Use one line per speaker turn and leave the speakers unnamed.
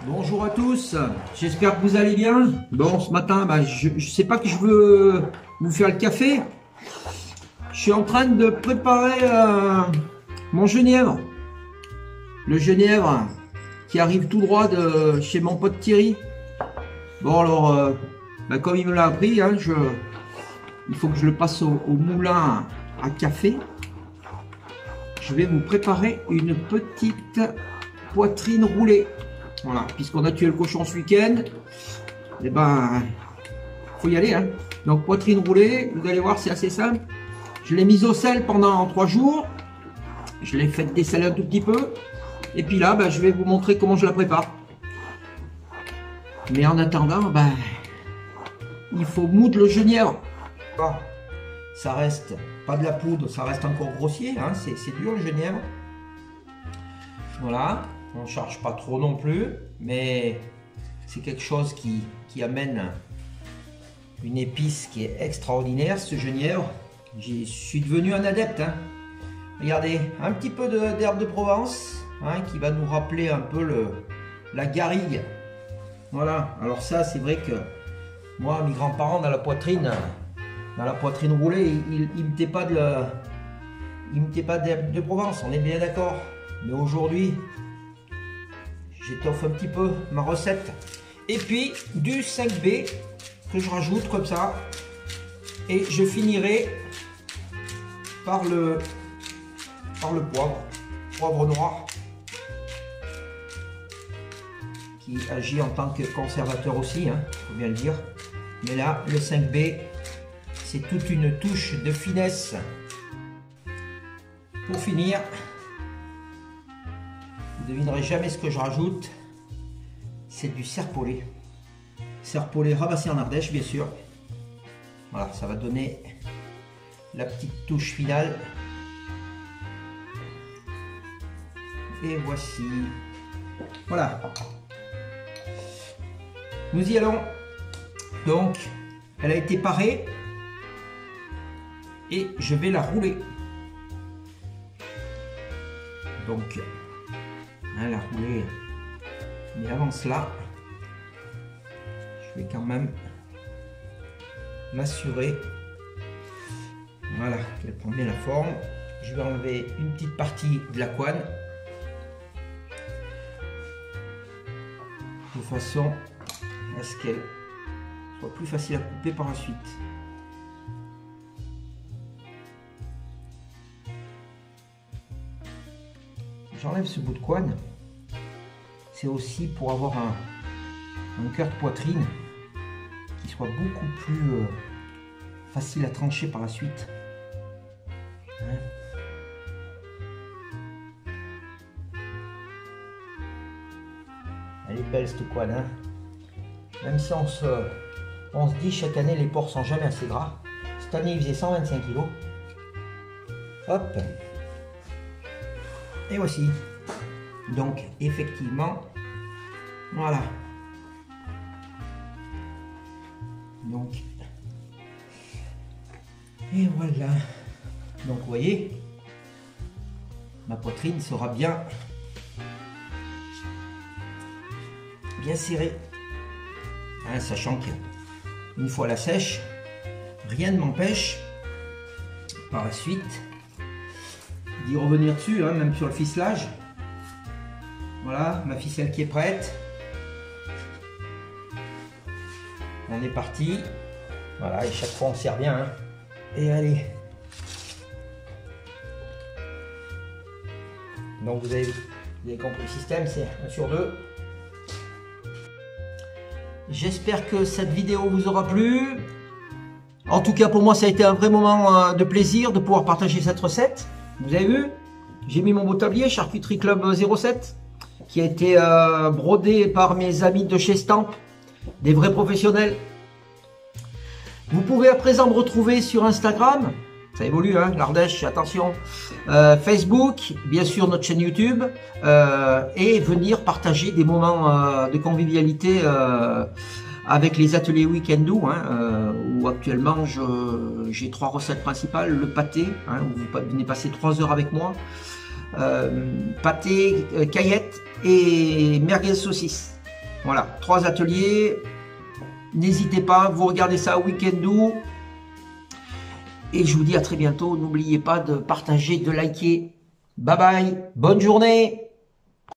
Bonjour à tous, j'espère que vous allez bien. Bon, ce matin, je sais pas que je veux vous faire le café. Je suis en train de préparer mon genièvre. Le genièvre qui arrive tout droit de chez mon pote Thierry. Bon alors, comme il me l'a appris, hein, il faut que je le passe au moulin à café. Je vais vous préparer une petite poitrine roulée. Voilà, puisqu'on a tué le cochon ce week-end, et faut y aller, hein. Donc poitrine roulée, vous allez voir, c'est assez simple. Je l'ai mise au sel pendant 3 jours. Je l'ai fait dessaler un tout petit peu. Et puis là, je vais vous montrer comment je la prépare. Mais en attendant, il faut moudre le genièvre. Ça reste pas de la poudre, ça reste encore grossier, hein. C'est dur le genièvre. Voilà. On ne charge pas trop non plus, mais c'est quelque chose qui amène une épice qui est extraordinaire, ce genièvre. Je suis devenu un adepte, hein. Regardez, un petit peu d'herbe de Provence, hein, qui va nous rappeler un peu la garrigue. Voilà, alors ça c'est vrai que moi, mes grands-parents dans la poitrine roulée, ils ne mettaient pas d'herbe de Provence, on est bien d'accord. Mais aujourd'hui, j'étoffe un petit peu ma recette. Et puis du 5B que je rajoute comme ça. Et je finirai par le poivre noir, qui agit en tant que conservateur aussi, hein, faut bien le dire. Mais là, le 5B, c'est toute une touche de finesse. Pour finir, vous ne devinerez jamais ce que je rajoute, c'est du serpolet. Serpolet ramassé en Ardèche, bien sûr. Voilà, ça va donner la petite touche finale. Et voici. Voilà. Nous y allons. Donc, elle a été parée. Et je vais la rouler. Donc, la rouler. Mais avant cela, je vais quand même m'assurer, voilà, qu'elle prend bien la forme. Je vais enlever une petite partie de la couenne, de façon à ce qu'elle soit plus facile à couper par la suite. J'enlève ce bout de couenne. C'est aussi pour avoir un cœur de poitrine qui soit beaucoup plus facile à trancher par la suite. Hein? Elle est belle cette couenne, hein? Même si on se dit chaque année les porcs sont jamais assez gras. Cette année il faisait 125 kg. Hop. Et voici. Donc effectivement, voilà. Donc, et voilà. Donc vous voyez, ma poitrine sera bien serrée. Hein, sachant qu'une fois la sèche, rien ne m'empêche par la suite d'y revenir dessus, hein, même sur le ficelage. Voilà, ma ficelle qui est prête. On est parti. Voilà, et chaque fois on serre bien, hein. Et allez. Donc vous avez compris le système, c'est 1 sur 2. J'espère que cette vidéo vous aura plu. En tout cas, pour moi, ça a été un vrai moment de plaisir de pouvoir partager cette recette. Vous avez vu, j'ai mis mon beau tablier Charcuterie Club 07 qui a été brodé par mes amis de chez Stamp, des vrais professionnels. Vous pouvez à présent me retrouver sur Instagram, ça évolue, hein, l'Ardèche, attention, Facebook, bien sûr notre chaîne YouTube, et venir partager des moments de convivialité avec les ateliers Week-end Do, hein, où actuellement j'ai 3 recettes principales. Le pâté, hein, où vous venez passer 3 heures avec moi, pâté, caillettes et merguez saucisse. Voilà, 3 ateliers. N'hésitez pas, vous regardez ça Weekendoo. Et je vous dis à très bientôt. N'oubliez pas de partager, de liker. Bye bye, bonne journée.